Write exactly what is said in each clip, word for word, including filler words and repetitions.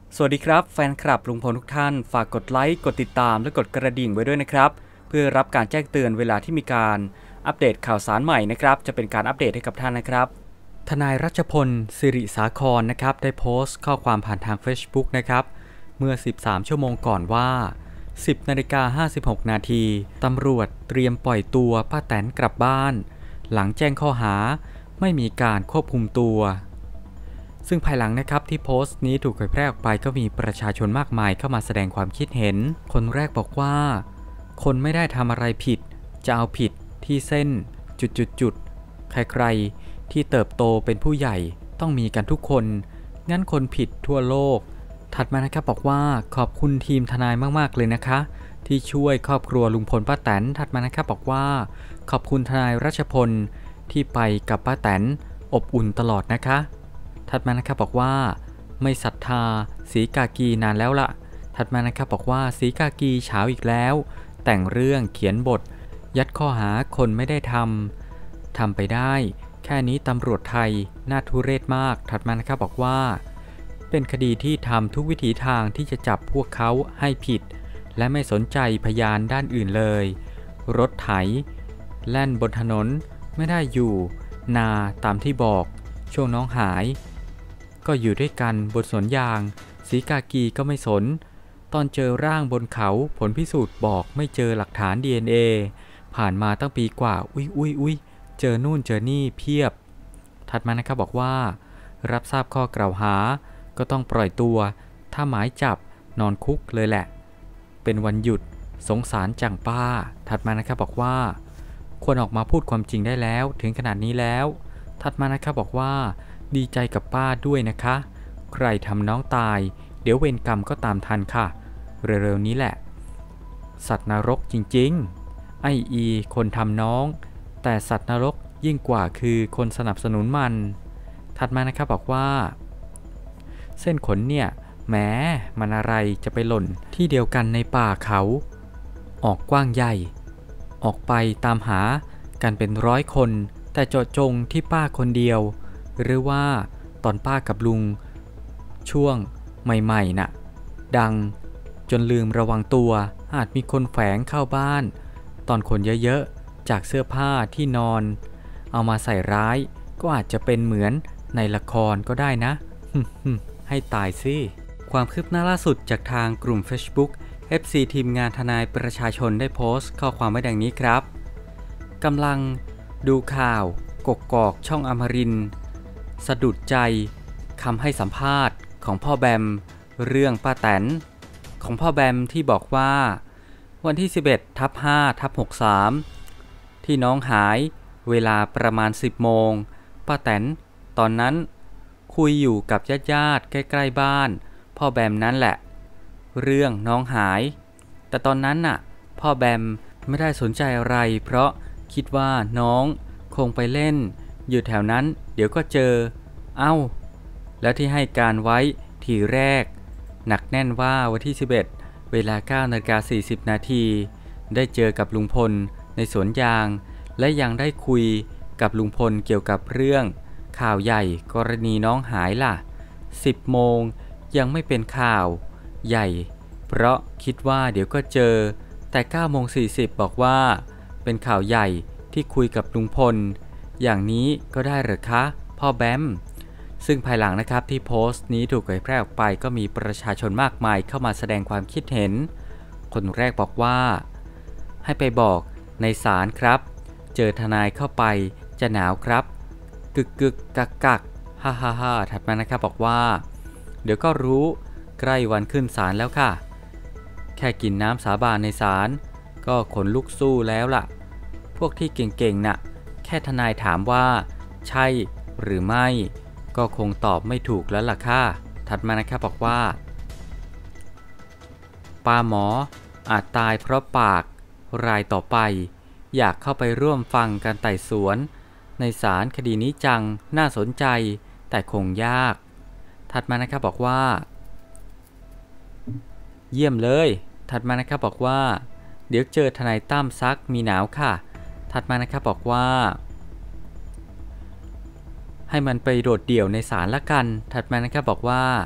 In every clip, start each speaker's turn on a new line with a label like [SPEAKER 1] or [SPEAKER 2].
[SPEAKER 1] สวัสดีครับแฟนคลับลุงพลทุกท่านฝากกดไลค์กดติดตามและกดกระดิ่งไว้ด้วยนะครับเพื่อรับการแจ้งเตือนเวลาที่มีการอัปเดตข่าวสารใหม่นะครับจะเป็นการอัปเดตให้กับท่านนะครับทนายรัชพลสิริสาครนะครับได้โพสต์ข้อความผ่านทาง Facebook นะครับเมื่อสิบสามชั่วโมงก่อนว่า สิบนาฬิกาห้าสิบหกนาทีตำรวจเตรียมปล่อยตัวป้าแตนกลับบ้านหลังแจ้งข้อหาไม่มีการควบคุมตัวซึ่งภายหลังนะครับที่โพสต์นี้ถูกเผยแพร่ออกไปก็มีประชาชนมากมายเข้ามาแสดงความคิดเห็นคนแรกบอกว่าคนไม่ได้ทำอะไรผิดจะเอาผิดที่เส้นจุดๆๆใครๆที่เติบโตเป็นผู้ใหญ่ต้องมีกันทุกคนงั้นคนผิดทั่วโลกถัดมานะครับบอกว่าขอบคุณทีมทนายมากๆเลยนะคะที่ช่วยครอบครัวลุงพลป้าแตนถัดมานะครับบอกว่าขอบคุณทนายรัชพลที่ไปกับป้าแตนอบอุ่นตลอดนะคะถัดมานะครับบอกว่าไม่ศรัทธาสีกากีนานแล้วละถัดมานะครับบอกว่าสีกากีเช้าอีกแล้วแต่งเรื่องเขียนบทยัดข้อหาคนไม่ได้ทำทำไปได้แค่นี้ตำรวจไทยน่าทุเรศมากถัดมานะครับบอกว่าเป็นคดีที่ทำทุกวิถีทางที่จะจับพวกเขาให้ผิดและไม่สนใจพยานด้านอื่นเลยรถไถแล่นบนถนนไม่ได้อยู่นาตามที่บอกช่วงน้องหายก็อยู่ด้วยกันบนสวนยางสีกากีก็ไม่สนตอนเจอร่างบนเขาผลพิสูจน์บอกไม่เจอหลักฐาน ดี เอ็น เอ ผ่านมาตั้งปีกว่าอุ้ยอุ้ยอุ้ยเจอนู่นเจอนี่เพียบถัดมานะครับบอกว่ารับทราบข้อกล่าวหาก็ต้องปล่อยตัวถ้าหมายจับนอนคุกเลยแหละเป็นวันหยุดสงสารจังป้าถัดมานะครับบอกว่าควรออกมาพูดความจริงได้แล้วถึงขนาดนี้แล้วถัดมานะครับบอกว่าดีใจกับป้าด้วยนะคะใครทำน้องตายเดี๋ยวเวรกรรมก็ตามทันค่ะเร็วๆนี้แหละสัตว์นรกจริงๆไออีคนทำน้องแต่สัตว์นรกยิ่งกว่าคือคนสนับสนุนมันถัดมานะครับบอกว่าเส้นขนเนี่ยแหมมันอะไรจะไปหล่นที่เดียวกันในป่าเขาออกกว้างใหญ่ออกไปตามหากันเป็นร้อยคนแต่เจาะจงที่ป้าคนเดียวหรือว่าตอนป้ากับลุงช่วงใหม่ๆน่ะดังจนลืมระวังตัวอาจมีคนแฝงเข้าบ้านตอนคนเยอะๆจากเสื้อผ้าที่นอนเอามาใส่ร้ายก็อาจจะเป็นเหมือนในละครก็ได้นะให้ตายสิความคืบหน้าล่าสุดจากทางกลุ่ม Facebook เอฟ ซี ทีมงานทนายประชาชนได้โพสต์ข้อความไว้ดังนี้ครับกำลังดูข่าวกกอกช่องอมรินทร์สะดุดใจคำให้สัมภาษณ์ของพ่อแบมเรื่องป้าแตนของพ่อแบมที่บอกว่าวันที่ สิบเอ็ดทับห้าทับหกสาม ที่น้องหายเวลาประมาณ สิบโมงป้าแตนตอนนั้นคุยอยู่กับญาติๆใกล้ๆบ้านพ่อแบมนั่นแหละเรื่องน้องหายแต่ตอนนั้นน่ะพ่อแบมไม่ได้สนใจอะไรเพราะคิดว่าน้องคงไปเล่นอยู่แถวนั้นเดี๋ยวก็เจอเอ้าแล้วที่ให้การไว้ทีแรกหนักแน่นว่าวันที่สิบเอ็ดเวลา เก้านาฬิกาสี่สิบนาทีได้เจอกับลุงพลในสวนยางและยังได้คุยกับลุงพลเกี่ยวกับเรื่องข่าวใหญ่กรณีน้องหายล่ะสิบโมงยังไม่เป็นข่าวใหญ่เพราะคิดว่าเดี๋ยวก็เจอแต่เก้าโมงสี่สิบบอกว่าเป็นข่าวใหญ่ที่คุยกับลุงพลอย่างนี้ก็ได้หรือคะพ่อแบมซึ่งภายหลังนะครับที่โพสต์นี้ถูกเผยแพร่ออกไปก็มีประชาชนมากมายเข้ามาแสดงความคิดเห็นคนแรกบอกว่าให้ไปบอกในศาลครับเจอทนายเข้าไปจะหนาวครับกึกกึกกักกักฮ่าฮ่าฮ่าถัดมานะครับบอกว่าเดี๋ยวก็รู้ใกล้วันขึ้นศาลแล้วค่ะแค่กินน้ำสาบานในศาลก็ขนลุกสู้แล้วล่ะพวกที่เก่งๆน่ะแค่ทนายถามว่าใช่หรือไม่ก็คงตอบไม่ถูกแล้วล่ะค่ะถัดมานะครับบอกว่าปาหมออาจตายเพราะปากรายต่อไปอยากเข้าไปร่วมฟังการไต่สวนในศาลคดีนี้จังน่าสนใจแต่คงยากถัดมานะครับบอกว่าเยี่ยมเลยถัดมานะครับบอกว่าเดี๋ยวเจอทนายตั้มซักมีหนาวค่ะถัดมานะครับบอกว่าให้มันไปโดดเดี่ยวในศาลละกันถัดมานะครับบอกว่า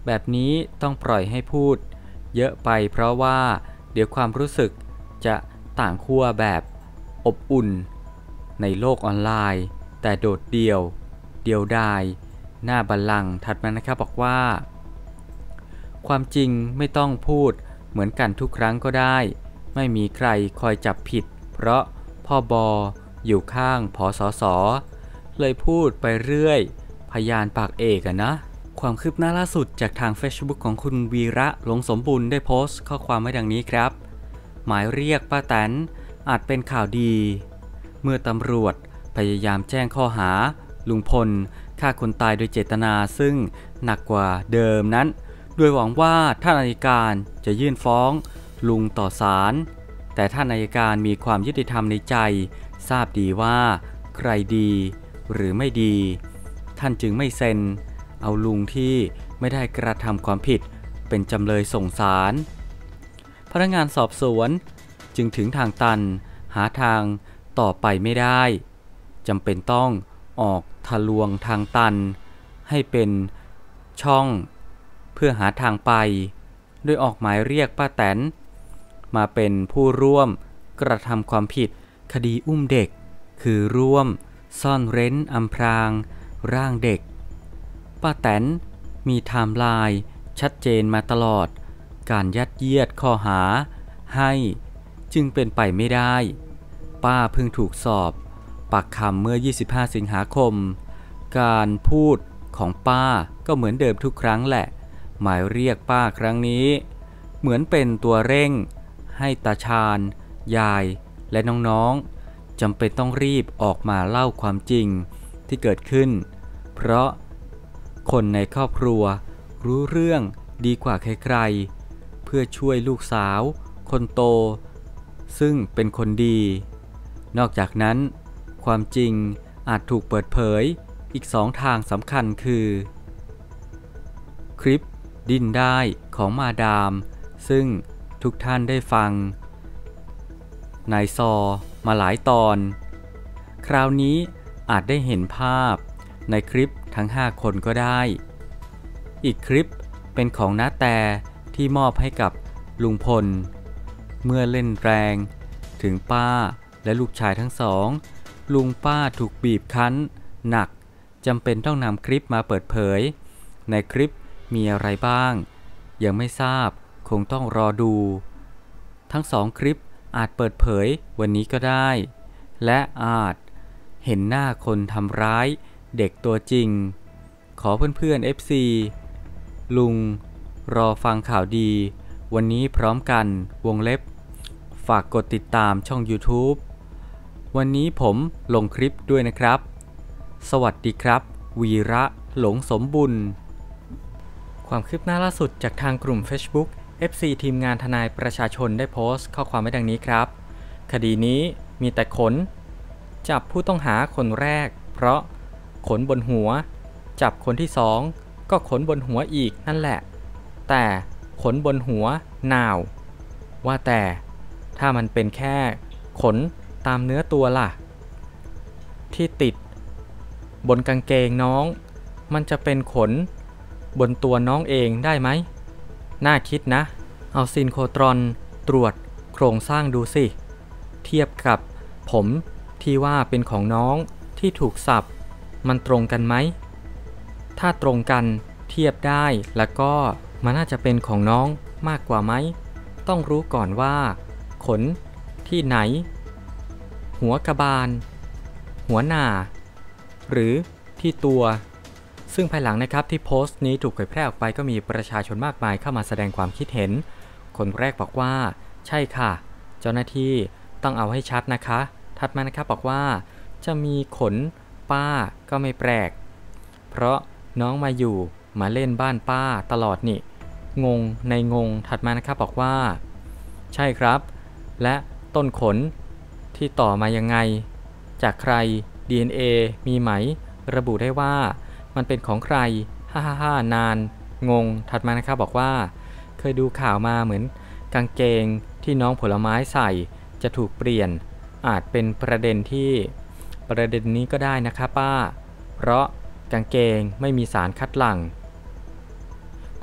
[SPEAKER 1] แบบนี้ต้องปล่อยให้พูดเยอะไปเพราะว่าเดี๋ยวความรู้สึกจะต่างขั้วแบบอบอุ่นในโลกออนไลน์แต่โดดเดี่ยวเดียวดายหน้าบัลลังก์ถัดมานะครับบอกว่าความจริงไม่ต้องพูดเหมือนกันทุกครั้งก็ได้ไม่มีใครคอยจับผิดเพราะพ่อบออยู่ข้างผสสเลยพูดไปเรื่อยพยานปากเอกอะนะความคืบหน้าล่าสุดจากทาง Facebook ของคุณวีระหลงสมบูรณ์ได้โพสต์ข้อความไว้ดังนี้ครับหมายเรียกป้าแตนอาจเป็นข่าวดีเมื่อตำรวจพยายามแจ้งข้อหาลุงพลฆ่าคนตายโดยเจตนาซึ่งหนักกว่าเดิมนั้นโดยหวังว่าท่านอัยการจะยื่นฟ้องลุงต่อศาลแต่ท่านอัยการมีความยุติธรรมในใจทราบดีว่าใครดีหรือไม่ดีท่านจึงไม่เซ็นเอาลุงที่ไม่ได้กระทำความผิดเป็นจำเลยส่งศาลพนักงานสอบสวนจึงถึงทางตันหาทางต่อไปไม่ได้จำเป็นต้องออกทะลวงทางตันให้เป็นช่องเพื่อหาทางไปโดยออกหมายเรียกป้าแตนมาเป็นผู้ร่วมกระทำความผิดคดีอุ้มเด็กคือร่วมซ่อนเร้นอำพรางร่างเด็กป้าแตนมีไทม์ไลน์ชัดเจนมาตลอดการยัดเยียดข้อหาให้จึงเป็นไปไม่ได้ป้าเพิ่งถูกสอบปากคำเมื่อยี่สิบห้าสิงหาคมการพูดของป้าก็เหมือนเดิมทุกครั้งแหละหมายเรียกป้าครั้งนี้เหมือนเป็นตัวเร่งให้ตาชาญยายและน้องๆจำเป็นต้องรีบออกมาเล่าความจริงที่เกิดขึ้นเพราะคนในครอบครัวรู้เรื่องดีกว่าใครๆเพื่อช่วยลูกสาวคนโตซึ่งเป็นคนดีนอกจากนั้นความจริงอาจถูกเปิดเผยอีกสองทางสำคัญคือคลิปดิ้นได้ของมาดามซึ่งทุกท่านได้ฟังนายซอมาหลายตอนคราวนี้อาจได้เห็นภาพในคลิปทั้งห้าคนก็ได้อีกคลิปเป็นของน้าแต่ที่มอบให้กับลุงพลเมื่อเล่นแรงถึงป้าและลูกชายทั้งสองลุงป้าถูกบีบคั้นหนักจำเป็นต้องนำคลิปมาเปิดเผยในคลิปมีอะไรบ้างยังไม่ทราบคงต้องรอดูทั้งสองคลิปอาจเปิดเผยวันนี้ก็ได้และอาจเห็นหน้าคนทำร้ายเด็กตัวจริงขอเพื่อนๆ เอฟ ซี ลุงรอฟังข่าวดีวันนี้พร้อมกันวงเล็บฝากกดติดตามช่อง YouTube วันนี้ผมลงคลิปด้วยนะครับสวัสดีครับวีระหลงสมบุญความคืบหน้าล่าสุดจากทางกลุ่ม Facebook เอฟ ซี ทีมงานทนายประชาชนได้โพสต์ข้อความไว้ดังนี้ครับคดีนี้มีแต่ขนจับผู้ต้องหาคนแรกเพราะขนบนหัวจับคนที่สองก็ขนบนหัวอีกนั่นแหละแต่ขนบนหัวหนาวว่าแต่ถ้ามันเป็นแค่ขนตามเนื้อตัวล่ะที่ติดบนกางเกงน้องมันจะเป็นขนบนตัวน้องเองได้ไหมน่าคิดนะเอาซินโครตรอนตรวจโครงสร้างดูสิเทียบกับผมที่ว่าเป็นของน้องที่ถูกสับมันตรงกันไหมถ้าตรงกันเทียบได้แล้วก็มันน่าจะเป็นของน้องมากกว่าไหมต้องรู้ก่อนว่าขนที่ไหนหัวกระบาลหัวหน้าหรือที่ตัวซึ่งภายหลังนะครับที่โพสต์นี้ถูกเผยแพร่ออกไปก็มีประชาชนมากมายเข้ามาแสดงความคิดเห็นคนแรกบอกว่าใช่ค่ะเจ้าหน้าที่ต้องเอาให้ชัดนะคะถัดมานะครับบอกว่าจะมีขนป้าก็ไม่แปลกเพราะน้องมาอยู่มาเล่นบ้านป้าตลอดนี่งงในงงถัดมานะครับบอกว่าใช่ครับและต้นขนที่ต่อมายังไงจากใคร ดี เอ็น เอ มีไหมระบุได้ว่ามันเป็นของใครฮ่าฮ่าฮ่านานงงถัดมานะครับบอกว่าเคยดูข่าวมาเหมือนกางเกงที่น้องผลไม้ใส่จะถูกเปลี่ยนอาจเป็นประเด็นที่ประเด็นนี้ก็ได้นะคะป้าเพราะกางเกงไม่มีสารคัดหลั่ง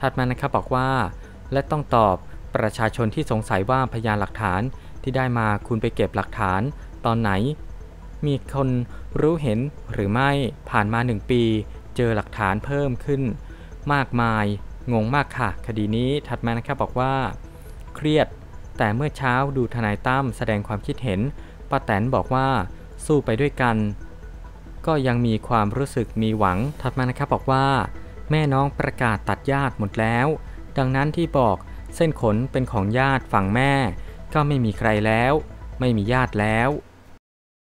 [SPEAKER 1] ถัดมานะครับบอกว่าและต้องตอบประชาชนที่สงสัยว่าพยานหลักฐานที่ได้มาคุณไปเก็บหลักฐานตอนไหนมีคนรู้เห็นหรือไม่ผ่านมาหนึ่งปีเจอหลักฐานเพิ่มขึ้นมากมายงงมากค่ะคดีนี้ถัดมานะครับบอกว่าเครียดแต่เมื่อเช้าดูทนายตั้มแสดงความคิดเห็นป้าแตนบอกว่าสู้ไปด้วยกันก็ยังมีความรู้สึกมีหวังถัดมานะครับบอกว่าแม่น้องประกาศตัดญาติหมดแล้วดังนั้นที่บอกเส้นขนเป็นของญาติฝั่งแม่ก็ไม่มีใครแล้วไม่มีญาติแล้ว